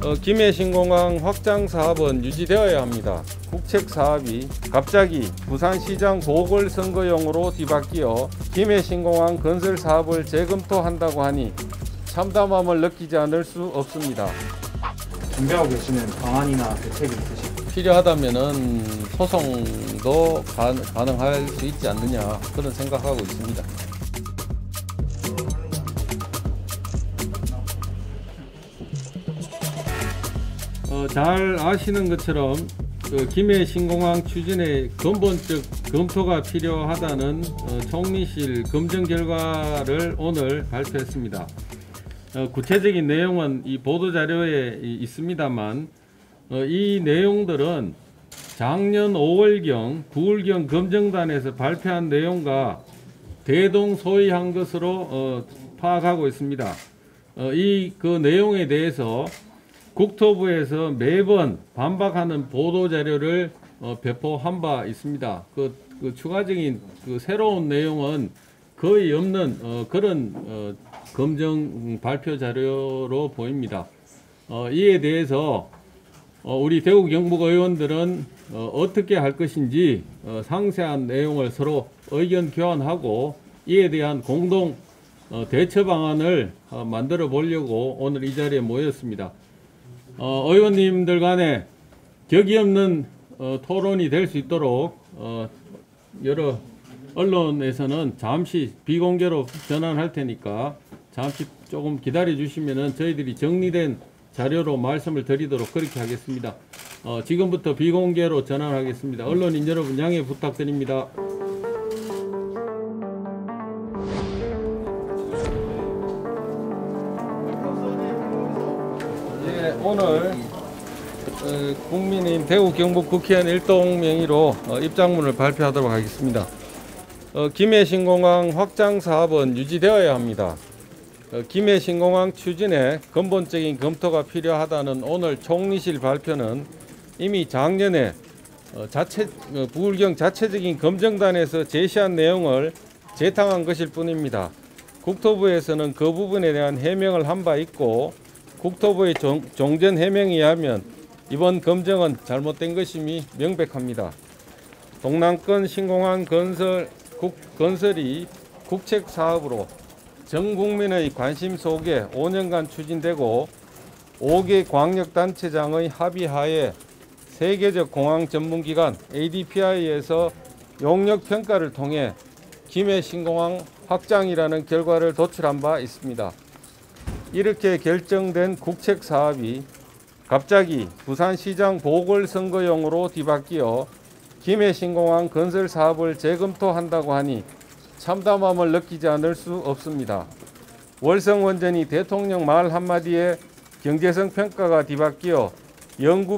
김해 신공항 확장 사업은 유지되어야 합니다. 국책 사업이 갑자기 부산시장 보궐선거용으로 뒤바뀌어 김해 신공항 건설 사업을 재검토한다고 하니 참담함을 느끼지 않을 수 없습니다. 준비하고 계시는 방안이나 대책이 있으실까요? 필요하다면은 소송도 가능할 수 있지 않느냐 그런 생각하고 있습니다. 잘 아시는 것처럼 김해 신공항 추진의 근본적 검토가 필요하다는 총리실 검증 결과를 오늘 발표했습니다. 구체적인 내용은 이 보도자료에 있습니다만 이 내용들은 작년 5월경, 9월경 검증단에서 발표한 내용과 대동소이한 것으로 파악하고 있습니다. 그 내용에 대해서 국토부에서 매번 반박하는 보도자료를 배포한 바 있습니다. 그 추가적인 새로운 내용은 거의 없는 그런 검증 발표 자료로 보입니다. 이에 대해서 우리 대구 경북 의원들은 어떻게 할 것인지 상세한 내용을 서로 의견 교환하고 이에 대한 공동 대처 방안을 만들어 보려고 오늘 이 자리에 모였습니다. 의원님들 간에 격이 없는 토론이 될 수 있도록 여러 언론에서는 잠시 비공개로 전환할 테니까 잠시 조금 기다려 주시면은 저희들이 정리된 자료로 말씀을 드리도록 그렇게 하겠습니다. 지금부터 비공개로 전환하겠습니다. 언론인 여러분 양해 부탁드립니다. 오늘 국민의힘 대구 경북 국회의원 일동 명의로 입장문을 발표하도록 하겠습니다. 김해 신공항 확장 사업은 유지되어야 합니다. 김해 신공항 추진에 근본적인 검토가 필요하다는 오늘 총리실 발표는 이미 작년에 부울경 자체적인 검증단에서 제시한 내용을 재탕한 것일 뿐입니다. 국토부에서는 그 부분에 대한 해명을 한 바 있고 국토부의 종전 해명에 의하면 이번 검증은 잘못된 것임이 명백합니다. 동남권 신공항 건설이 국책 사업으로 전 국민의 관심 속에 5년간 추진되고 5개 광역단체장의 합의하에 세계적 공항 전문기관 ADPI에서 용역평가를 통해 김해 신공항 확장이라는 결과를 도출한 바 있습니다. 이렇게 결정된 국책 사업이 갑자기 부산시장 보궐선거용으로 뒤바뀌어 김해 신공항 건설 사업을 재검토한다고 하니 참담함을 느끼지 않을 수 없습니다. 월성 원전이 대통령 말 한마디에 경제성 평가가 뒤바뀌어 영구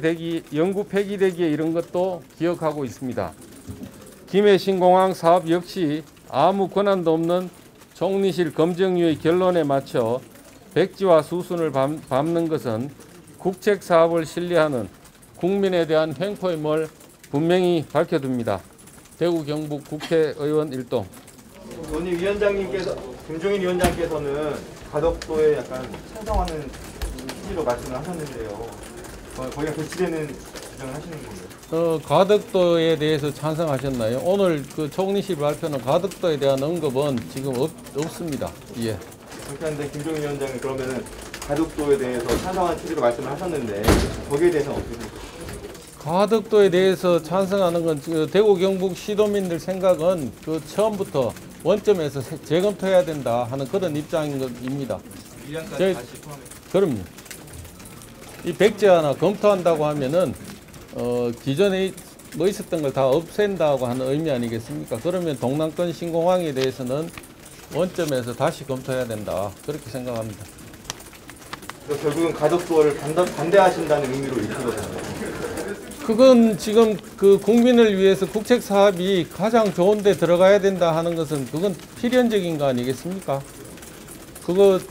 폐기되기에 이른 것도 기억하고 있습니다. 김해 신공항 사업 역시 아무 권한도 없는 총리실 검증위의 결론에 맞춰 백지와 수순을 밟는 것은 국책 사업을 신뢰하는 국민에 대한 횡포임을 분명히 밝혀둡니다. 대구 경북 국회의원 일동. 원님 위원장님께서 김종인 위원장께서는 가덕도에 약간 찬성하는 취지로 말씀을 하셨는데요. 거기가 배치되는 주장을 하시는 건가요? 가덕도에 대해서 찬성하셨나요? 오늘 그 총리실 발표는 가덕도에 대한 언급은 지금 없습니다. 예. 그렇게 하는데 김종인 위원장은 그러면은 가덕도에 대해서 찬성하는 취지로 말씀을 하셨는데 거기에 대해서는 어떻게 생각하세요? 가덕도에 대해서 찬성하는 건 대구 경북 시도민들 생각은 그 처음부터 원점에서 재검토해야 된다 하는 그런 입장입니다. 1년까지 다시 포함해. 그럼요. 이 백지화나 검토한다고 하면은 기존에 뭐 있었던 걸 다 없앤다고 하는 의미 아니겠습니까? 그러면 동남권 신공항에 대해서는 원점에서 다시 검토해야 된다 그렇게 생각합니다. 결국은 가덕도를 반대하신다는 의미로 읽히거든요. 그건 지금 그 국민을 위해서 국책 사업이 가장 좋은 데 들어가야 된다 하는 것은 그건 필연적인 거 아니겠습니까? 그거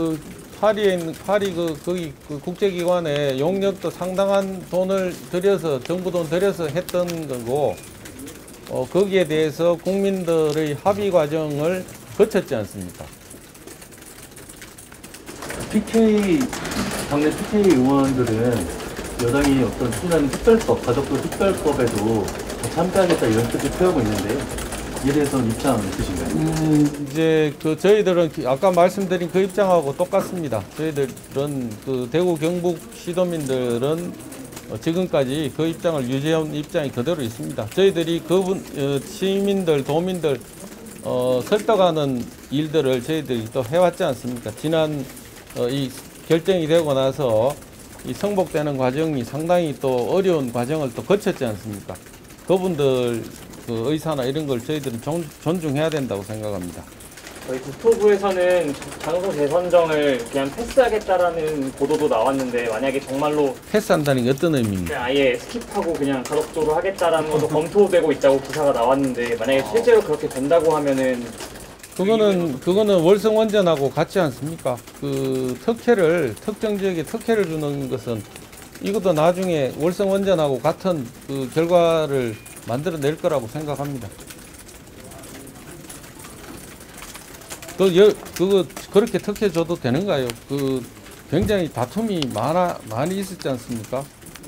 파리 거기 국제기관에 용역도 상당한 돈을 들여서 정부 돈 들여서 했던 거고 거기에 대해서 국민들의 합의 과정을 거쳤지 않습니까? PK 당내 PK 의원들은 여당이 어떤 추진하는 특별법, 가덕도 특별법에도 참가하겠다 이런 뜻을 표하고 있는데 이에 대해서는 입장 있으신가요? 이제 그 저희들은 아까 말씀드린 그 입장하고 똑같습니다. 저희들은 그 대구 경북 시도민들은 지금까지 그 입장을 유지한 입장이 그대로 있습니다. 저희들이 시민들, 도민들 설득하는 일들을 저희들이 또 해왔지 않습니까? 지난 이 결정이 되고 나서 이 성복되는 과정이 상당히 또 어려운 과정을 또 거쳤지 않습니까? 그분들 그 의사나 이런 걸 저희들은 존중해야 된다고 생각합니다. 저희 국토부에서는 장소 재선정을 그냥 패스하겠다라는 보도도 나왔는데 만약에 정말로 패스한다는 게 어떤 의미입니까? 그냥 아예 스킵하고 그냥 가덕도로 하겠다라는 것도 검토되고 있다고 기사가 나왔는데 만약에 실제로 그렇게 된다고 하면은 그거는 월성 원전하고 같지 않습니까? 그 특정 지역에 특혜를 주는 것은 이것도 나중에 월성 원전하고 같은 그 결과를 만들어낼 거라고 생각합니다. 그거 그렇게 특혜 줘도 되는가요? 그 굉장히 다툼이 많이 있었지 않습니까?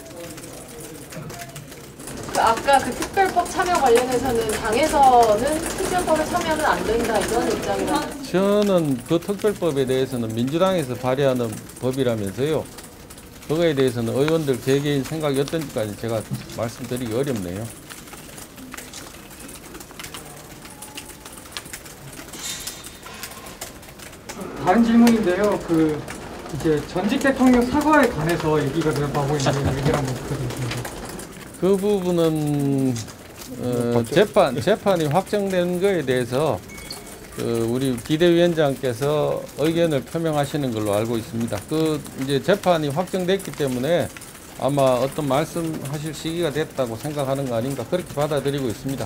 아까 그 특별법 참여 관련해서는 당에서는 특별법에 참여는 안 된다 이런 입장이라. 저는 그 특별법에 대해서는 민주당에서 발의하는 법이라면서요. 그거에 대해서는 의원들 개개인 생각이 어떤지까지 제가 말씀드리기 어렵네요. 다른 질문인데요. 그 이제 전직 대통령 사과에 관해서 얘기가 나오고 있는 얘기를 한번 부탁드리겠습니다. 그 부분은 재판이 확정된 거에 대해서 우리 비대위원장께서 의견을 표명하시는 걸로 알고 있습니다. 이제 재판이 확정됐기 때문에 아마 어떤 말씀하실 시기가 됐다고 생각하는 거 아닌가 그렇게 받아들이고 있습니다.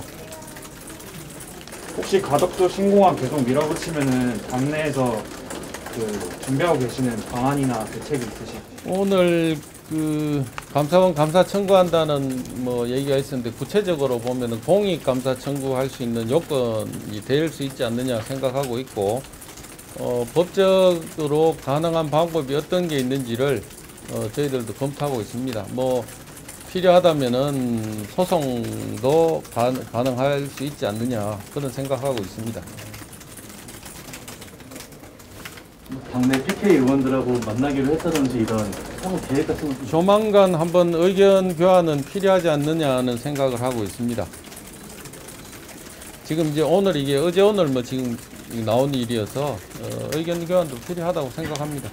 혹시 가덕도 신공항 계속 밀어붙이면은 당내에서 준비하고 계시는 방안이나 대책이 있으신가요? 오늘 감사원 감사 청구한다는 얘기가 있었는데 구체적으로 보면은 공익 감사 청구할 수 있는 요건이 될 수 있지 않느냐 생각하고 있고 법적으로 가능한 방법이 어떤 게 있는지를 저희들도 검토하고 있습니다. 필요하다면은 소송도 가능할 수 있지 않느냐 그런 생각하고 있습니다. 당내 PK 의원들하고 만나기로 했다든지 이런 향후 계획 같은 것도 조만간 한번 의견 교환은 필요하지 않느냐는 생각을 하고 있습니다. 지금 이제 어제 오늘 지금 나온 일이어서 의견 교환도 필요하다고 생각합니다.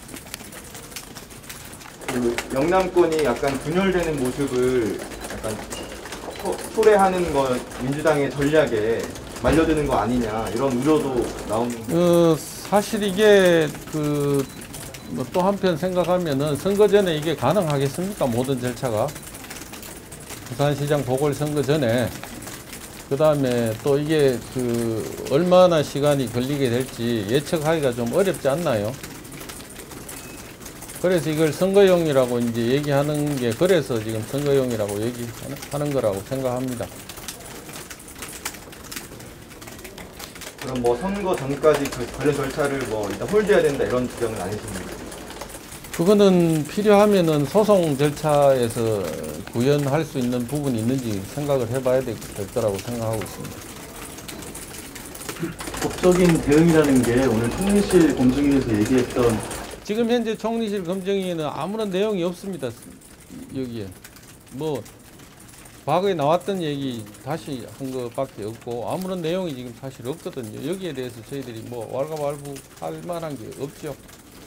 영남권이 약간 분열되는 모습을 약간 초래하는 거 민주당의 전략에 말려드는 거 아니냐 이런 우려도 나오는. 사실 이게 또 한편 생각하면은 선거 전에 이게 가능하겠습니까? 모든 절차가 부산시장 보궐선거 전에 그 다음에 또 이게 얼마나 시간이 걸리게 될지 예측하기가 좀 어렵지 않나요? 그래서 이걸 선거용이라고 이제 얘기하는 게 그래서 지금 선거용이라고 얘기하는 거라고 생각합니다. 그럼 선거 전까지 관련 절차를 일단 홀드해야 된다 이런 주장은 아니십니까? 그거는 필요하면은 소송 절차에서 구현할 수 있는 부분이 있는지 생각을 해봐야 될 거라고 생각하고 있습니다. 법적인 대응이라는 게 오늘 총리실 검증위에서 얘기했던 지금 현재 총리실 검증위에는 아무런 내용이 없습니다. 여기에 과거에 나왔던 얘기 다시 한 것밖에 없고 아무런 내용이 지금 사실 없거든요. 여기에 대해서 저희들이 왈가왈부 할 만한 게 없죠.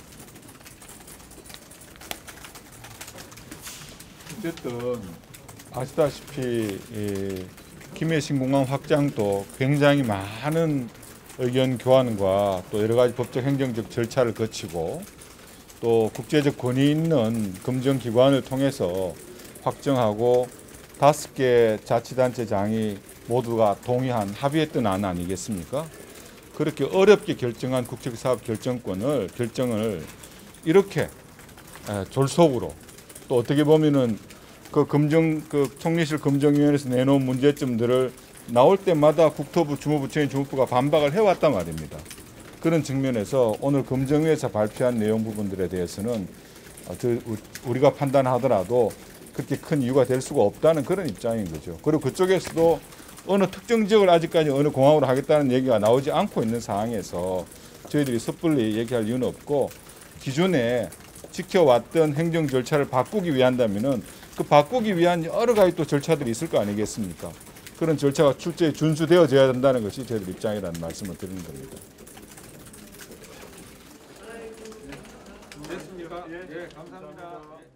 어쨌든 아시다시피 김해 신공항 확장도 굉장히 많은 의견 교환과 또 여러 가지 법적 행정적 절차를 거치고 또 국제적 권위 있는 검증기관을 통해서 확정하고 5개 자치단체장이 모두가 동의한 합의했던 안 아니겠습니까? 그렇게 어렵게 결정한 국책사업 결정을 이렇게 졸속으로 또 어떻게 보면은 그 총리실 검증위원회에서 내놓은 문제점들을 나올 때마다 국토부, 주무부처인 주무부가 반박을 해왔단 말입니다. 그런 측면에서 오늘 검증위에서 발표한 내용 부분들에 대해서는 우리가 판단하더라도 그렇게 큰 이유가 될 수가 없다는 그런 입장인 거죠. 그리고 그쪽에서도 어느 특정 지역을 아직까지 어느 공항으로 하겠다는 얘기가 나오지 않고 있는 상황에서 저희들이 섣불리 얘기할 이유는 없고, 기존에 지켜왔던 행정 절차를 바꾸기 위한다면은 그 바꾸기 위한 여러 가지 또 절차들이 있을 거 아니겠습니까? 그런 절차가 출제에 준수되어져야 된다는 것이 저희들 입장이라는 말씀을 드리는 겁니다. 됐습니까? 예, 감사합니다.